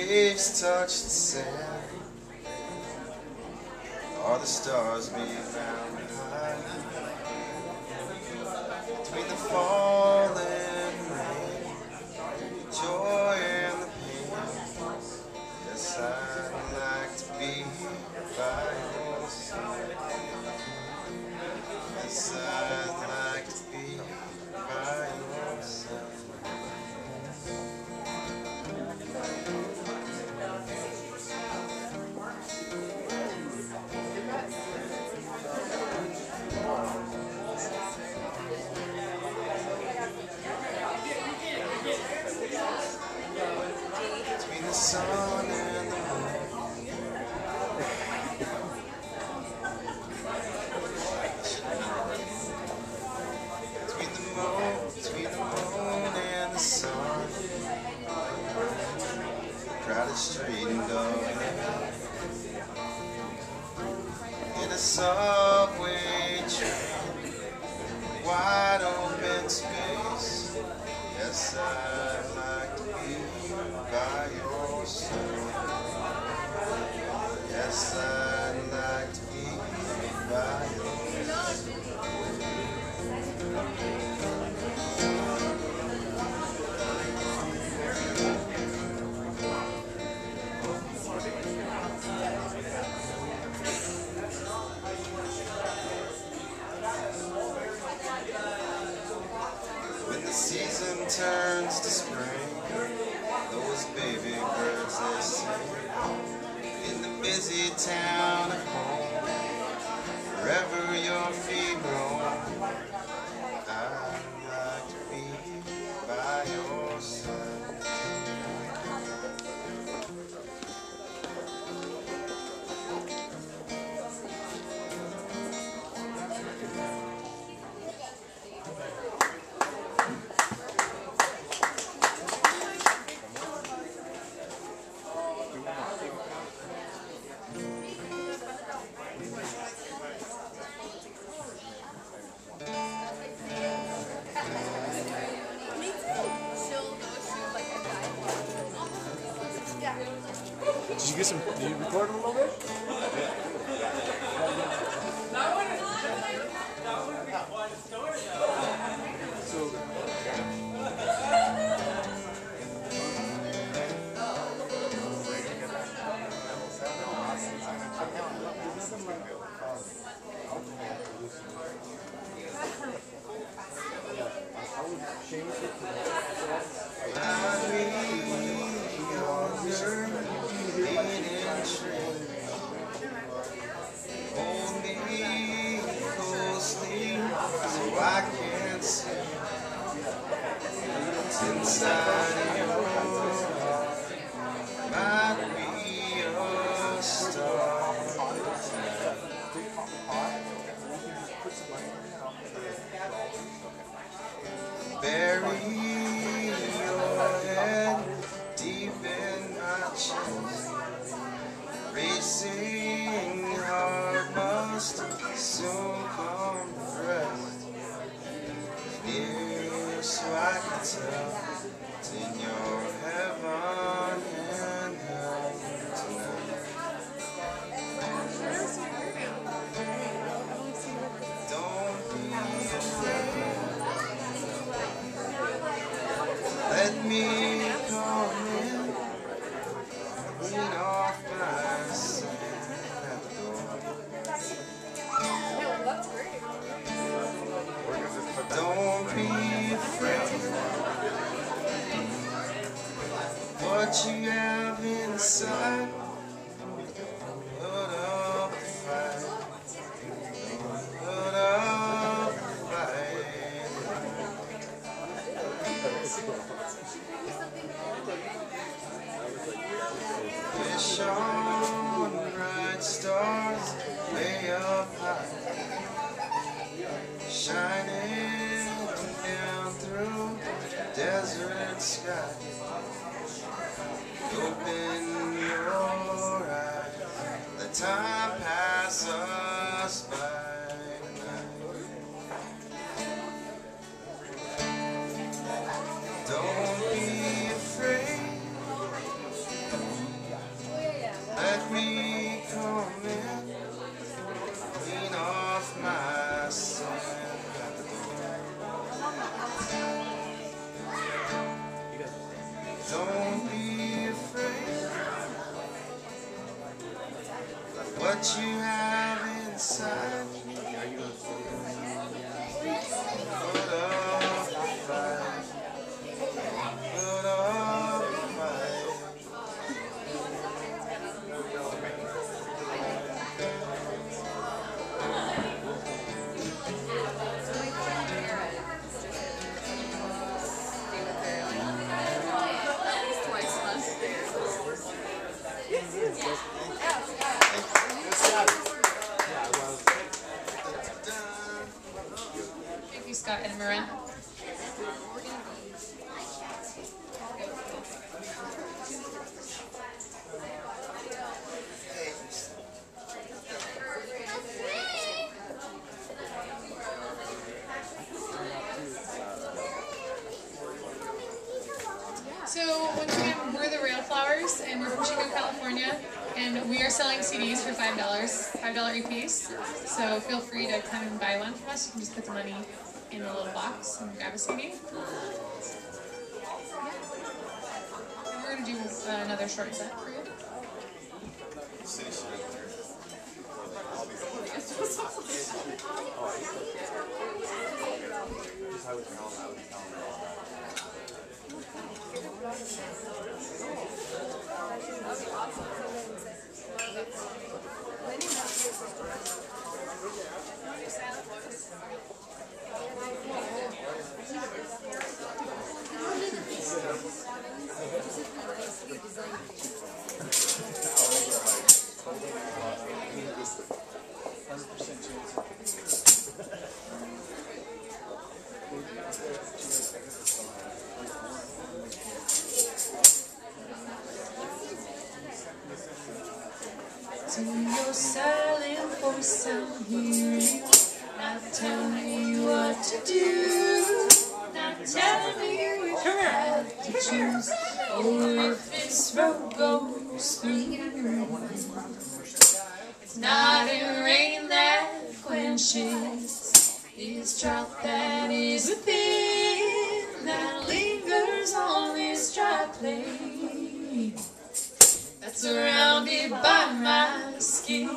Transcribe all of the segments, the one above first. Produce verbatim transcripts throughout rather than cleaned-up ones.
waves touch the sand. Are the stars be found high between the falling rain, joy and the pain? Yes, I'd like to be by your side. Yes, I'd like to be by your side. Between the sun and the moon, between the moon, between the moon and the sun, crowded street and dark, in a subway train, wide open space. Yes, I'd like to be by your side. Yes, I'd like to be by your side. When the season turns to spring, those baby birds they sing in the busy town of home. Wherever your feet roam, I'd like to be by your side. Did you get some? Did you record a little bit? So. Hold me closely so I can't see what's inside your heart. Might be a star. Bury your head deep in my chest. Racing heart must soon come to rest. Near so I can tell it's in your heaven and hell tonight. Don't be afraid. Let me come in. Lean off my side at the door. Don't be afraid. What you have inside, put up the fight. Put up the fight. Wish on bright stars way up high, shining down through the desert sky. Open your eyes, let time pass us by tonight. Don't be afraid. what you have inside. Put up a fight. Put up a fight. Thank you, Scott and Marin. So once again, we're the Railflowers, and we're from Chico, California, and we are selling C Ds for five dollars, five dollars a piece. So feel free to come and buy one from us. You can just put the money in a little box and grab a C D. And we're going to do uh, another short set for you. To your silent voice I'm hearing, not telling me what to do, not telling me if I have to choose, or if this road goes through. It's not a rain that quenches, it's drought that is within, that lingers on this dry place, that's surrounded by my skin.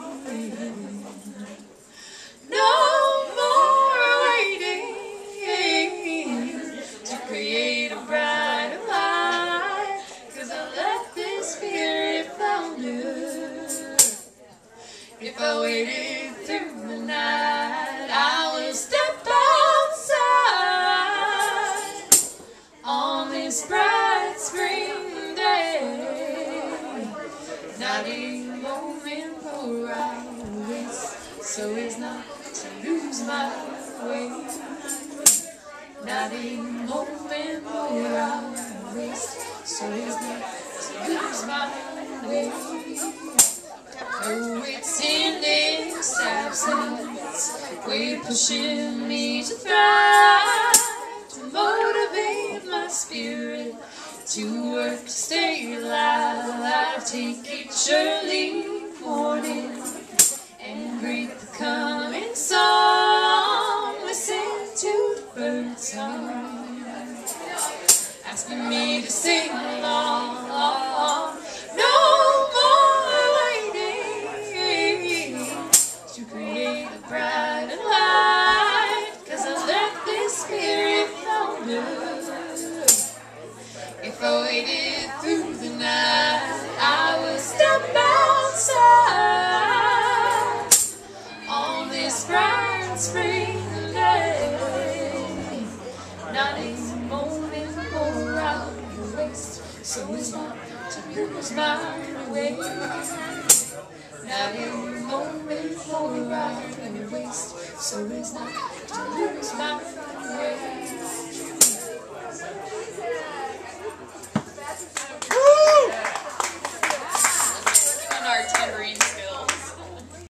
No more waiting to create a brighter light, 'cause I let this spirit flounder. If I waited through the night, I will step outside on this bright spring day. Not a moment more I waste, so as not to lose my way. Not a moment more I waste, so as not to lose my way. Oh, it's in this absence, we're pushing me to thrive, to motivate my spirit, to work to stay alive. Take each early morning and greet the coming song. Listen to the birds song, asking me to sing along. No more waiting to create a brighter light, 'cause I let this spirit flounder. If I waited through the night, I would step outside on this bright spring day. Not a moment more I will waste, so as not to lose my way. Not a moment more I will waste, so as not to lose